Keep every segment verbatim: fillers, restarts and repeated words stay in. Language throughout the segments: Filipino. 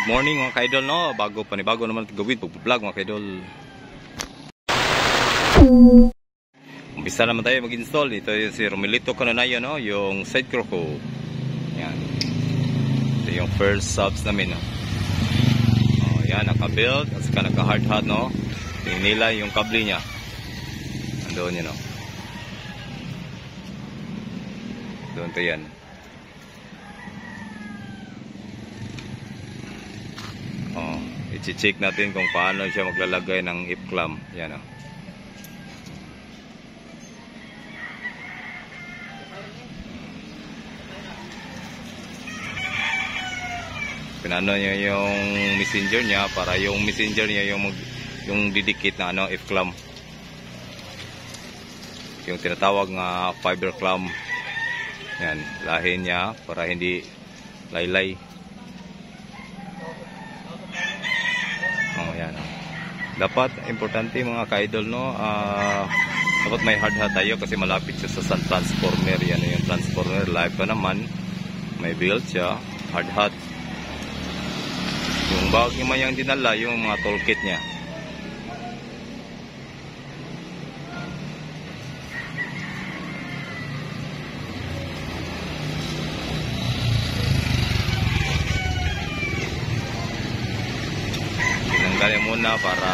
good morning mga ka-idol, no? Bago pa ni bago naman gawin pag-vlog mga ka-idol. Umpisa naman tayo mag-install. Ito yung si Romelito Cananayo, no? Yung side croco. Yan. Ito yung first subs namin, no? Oh, yan, naka-build at saka naka-hard hat, no? Tingin nila yung kable niya. Andoon yun, no? Doon to yan. Oh, i-check natin kung paano siya maglalagay ng hip clamp. Yan, oh. Pinano niya yung messenger niya para yung messenger niya yung mag, yung didikit na ano hip clamp. Yung tinatawag nga fiber clamp. Yan, lahin niya para hindi laylay. Oh, yan. Dapat importante mga ka-idol, no, uh, dapat may hard hat tayo kasi malapit siya sa sun transformer. Yan yung transformer, live pa naman, may build siya, hard hat. Yung bag yung mayang dinala, yung mga toolkit niya. Tinanggalin muna para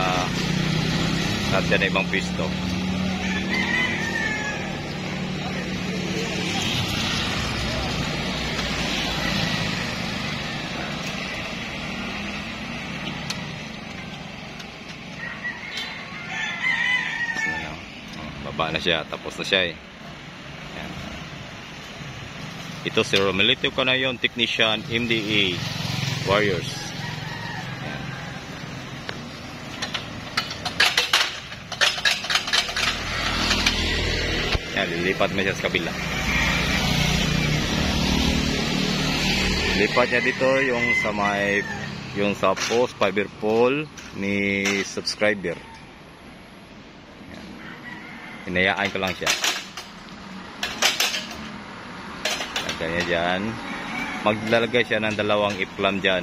natin na ibang pisto. Baba na siya, tapos na siya eh. Yan. Ito si Romelito Cananayo, technician, M D A Warriors. Yan. Yan, lilipat mo siya sa kabila. Lipat niya dito yung sa may yung sa post, fiber pole ni subscriber. Hinayaan ko lang siya. Lagyan niya dyan. Maglalagay siya ng dalawang hip clamp dyan.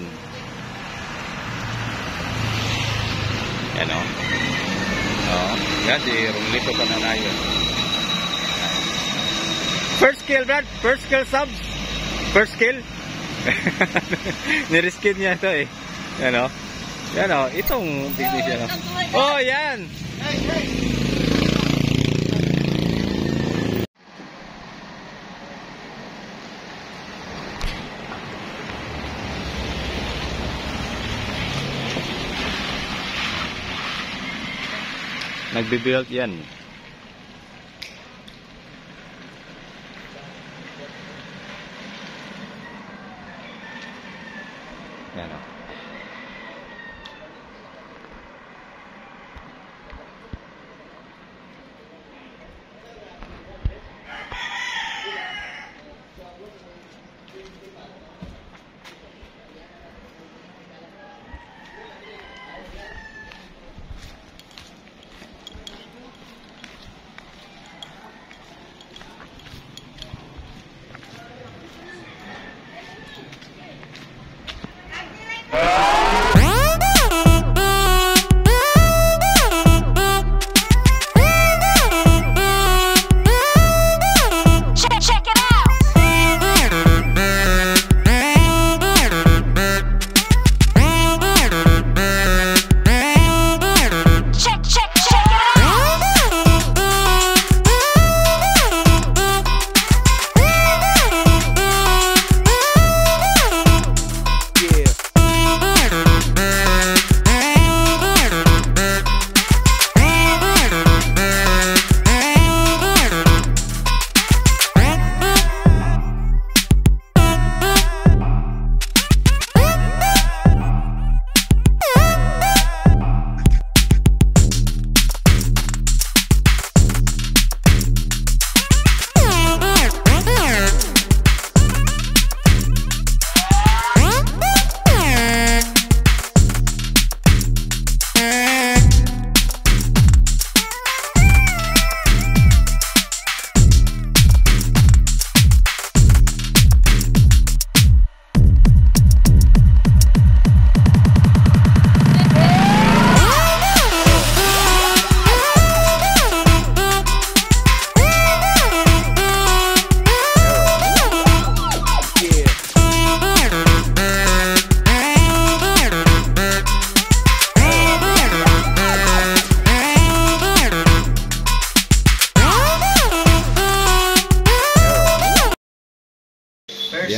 Yan o. O. Yan si Romelito Cananayo. First kill, Brad. First kill subs. First kill. Niriskin niya ito eh. Yan o. Yan o. Itong technician o. Oh, yan. Hey, hey. Nagbibuild yan. Yan o.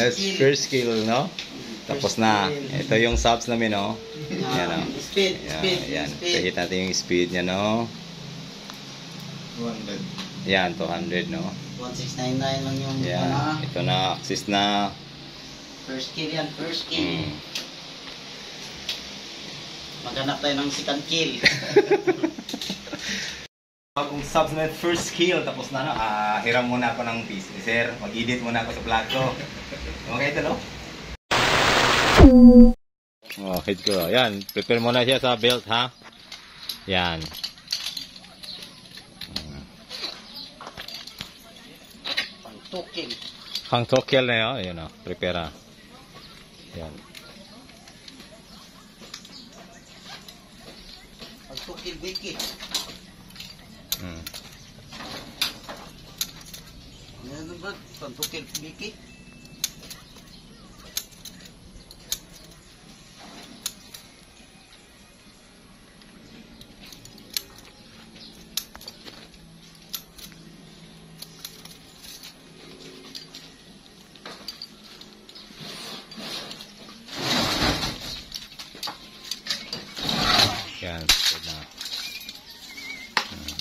That's kill. first kill, no? Tapos na. Ito yung subs namin, no? Yan, no? Speed, Yan, speed, yan. speed. Kahit natin yung speed niya, no? two hundred. Yan, two hundred, no? one six nine nine lang yung Yan. ano. Ito na, access na. First kill yan, first kill. Mm. Maghanap tayo ng second kill. Kung subs na first kill, tapos na, no? Ah, hiram muna ako ng piece. Eh, sir, mag-edit muna ako sa vlog ko. Okay ito, no? Oh, hit ko. Yan, prepare muna siya sa belt, ha? Yan. Pang two kill. Pang two kill na yun, yun, no? Prepare, ha? Yan. Pang two kill, Vicky. Hmm. Ano ba? Pang two kill, Vicky. Yan, good na. Hmm.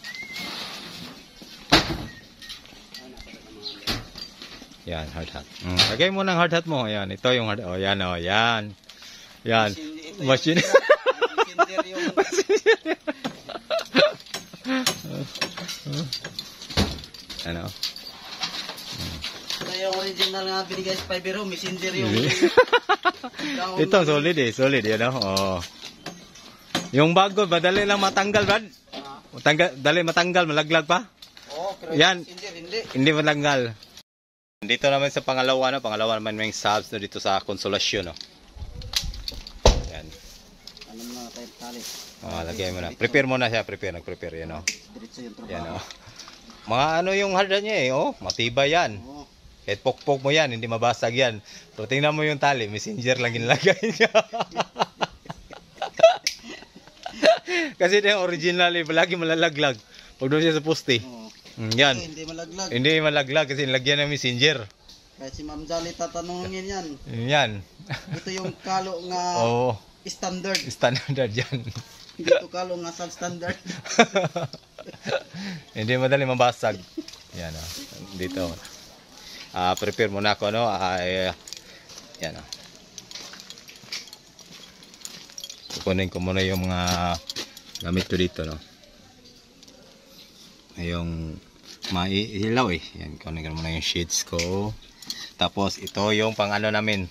Yan, hard hat. Mm. Lagay mo ng hard hat mo. Yan, ito yung hard hat. Oh, yan, oh, yan. Yan. Machine. Messenger yung... Ano? Ito yung original nga binigay sa five euro. Messenger yung... Ito, solid eh. Solid, yan, oh. Oh. Yung bago, madali lang matanggal, Brad. Matanggal, dali matanggal, malaglag pa. Oo, pero Yan. messenger, hindi. Hindi matanggal. Dito naman sa pangalawa, no? Pangalawa naman may subs no, dito sa Consolasyon, no? Yan. Ano na tayo tali? Oh, lagay mo na. Prepare mo na siya, prepare, nag-prepare, yan, oh. Diretso yung trabaho. Yan, oh. Mga ano yung hard niya, eh, oh. Matibay yan. Oo. Kahit pokpok mo yan, hindi mabasag yan. So, tingnan mo yung tali, messenger lang ginalagay niya. Kasi ito yung original, eh, lagi malalaglag. Pag doon siya sa poste. Oo. Mm, yan. Eh, hindi malaglag. Hindi malaglag kasi nilagyan ng messenger. Kaya si Ma'am Jolly tatanungin yan. Yan. Ito yung kalo nga Oo. standard. Standard yan. Hindi ito kalo nga substandard. Hindi madali mabasag. Yan, oh. Dito. Ah, prepare muna ako, no? Ah, eh, yan, oh. Kukunin ko muna yung mga gamit ko dito, no? Yung maihilaw, eh. Yan, kunin ko muna yung sheets ko. Tapos, ito yung pang ano namin.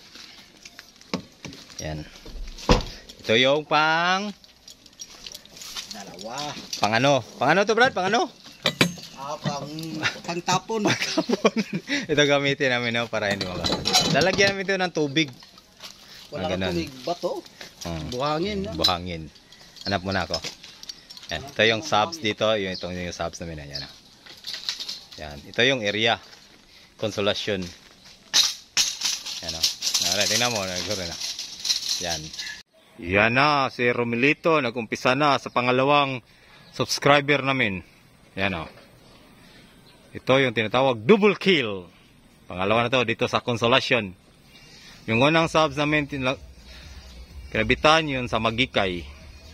Yan. Ito yung pang... Dalawa. Pang ano? Pang ano to, Brad? Pang ano? Ah, pang, pang tapon. Kapon. Ito gamitin namin, no? Para hindi mabasag. Lalagyan namin ito ng tubig. Wala Ah, kang ganun. tubig. Bato. Hmm. Buhangin. No? Buhangin. Hanap muna ako. Yan. Ito yung subs dito. Yung itong yung subs namin. Yan. Yan. Ito yung area. Consolasyon. Yan, o. Nara, tingnan mo. Naguro na. Yan. Yan na. Si Romelito. Nag-umpisa na sa pangalawang subscriber namin. Yan, o. Ito yung tinatawag double kill. Pangalawa na to dito sa Consolasyon. Yung unang subs namin kinabitan yun sa Magikay.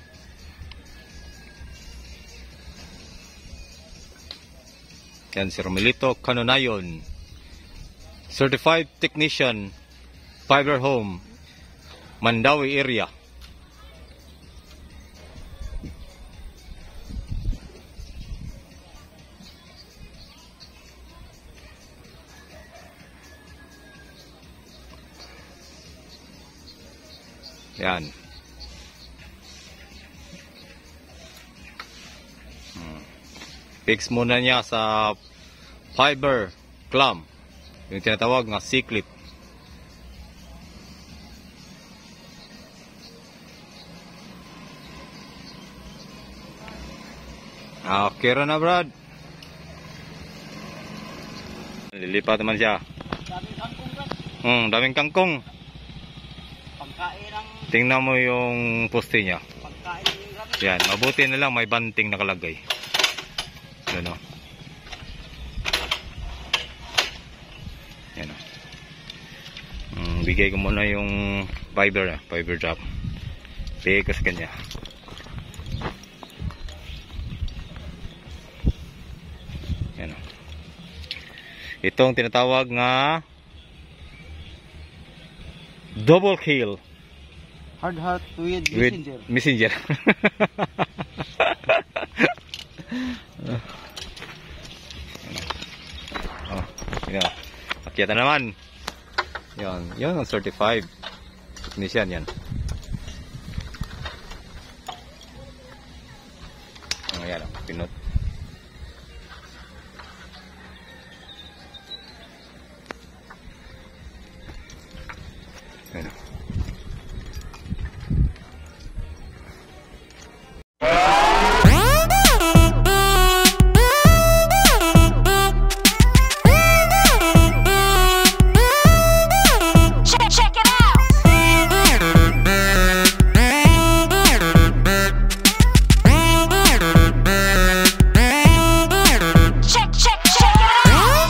Yan si Romelito Canonayon. Certified Technician, Fiber Home, Mandawi area. Yan. Hmm. Fix muna niya sa fiber clamp. Yung tinatawag na C-clip. Okay rin na, Brad. Lilipat naman siya. Daming kangkong, Brad. Hmm, daming kangkong. Pagkain ng... Tingnan mo yung poste niya. Pagkain ng ramen. Yan, mabuti na lang may banting nakalagay. Yan o. Yan o. bigay ko muna yung fiber, eh, fiber drop. Bigay ko sa kanya. Yan. Itong tinatawag nga double kill Hard heart with with messenger. messenger. Oh, yan. Akyat na naman. Yan, yan ang certified technician yan. Oh, yan, pinot. Yan. Check, check it out. Check, check, check it out.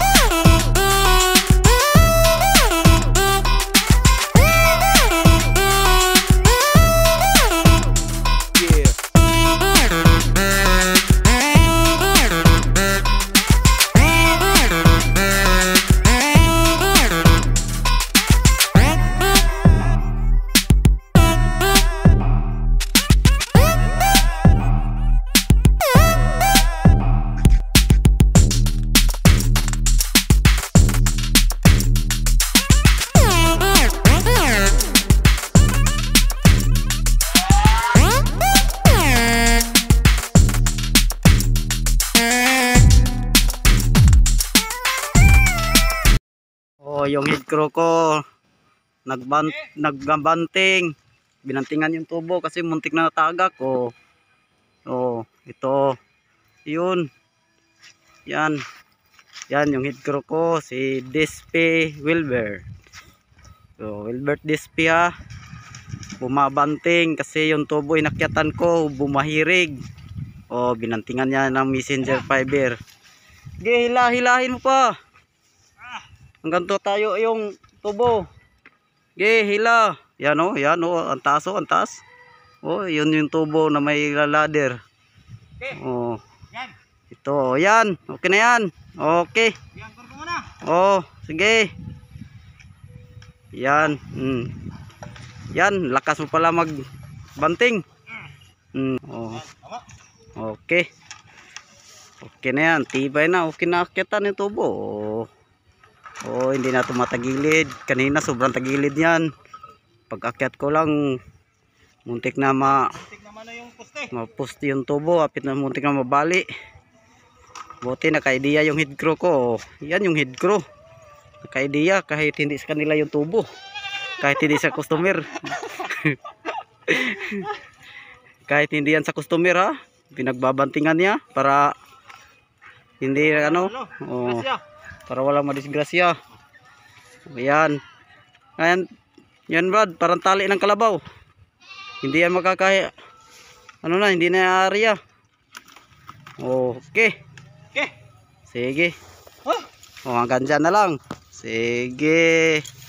Oh, yung head crew ko nagban nagbanting. Binantingan yung tubo kasi muntik na natagak ko. Oh, ito. 'Yun. Yan. Yan yung head crew ko, si Despi Wilbert. So, Wilbert Despi ha. Bumabanting kasi yung tubo inakyatan ko, bumahirig. Oh, binantingan niya ng messenger fiber. Sige, hila-hilahin mo pa. Hanggang to tayo yung tubo. Ge, hila. Yan o, yan o, ang taas o, ang taas. O, yun yung tubo na may ladder. O, ito, o, yan. Okay na yan. Okay. O, sige. Yan. Mm. Yan, lakas mo pala magbanting. Mm. O. Okay. Okay na yan. Tibay na. Okay na akitan yung tubo. O. Oh, hindi na tumatagilid. Kanina sobrang tagilid yan. Pag akyat ko lang, muntik na ma muntik naman na yung poste. Ma-poste yung tubo, apit na muntik na mabali. Buti naka-idea yung head crew ko. Yan yung head crew. Naka-idea kahit hindi sa kanila yung tubo. Kahit hindi sa customer. Kahit hindi yan sa customer ha. Pinagbabantingan niya para hindi ano. Oh, para walang madisgrasya. Ayan. Ayan. Yan Brad, parang tali ng kalabaw. Hindi yan makakaya. Ano na, hindi na area. Okay. Okay. Sige. Oh, hanggang dyan na lang. Sige.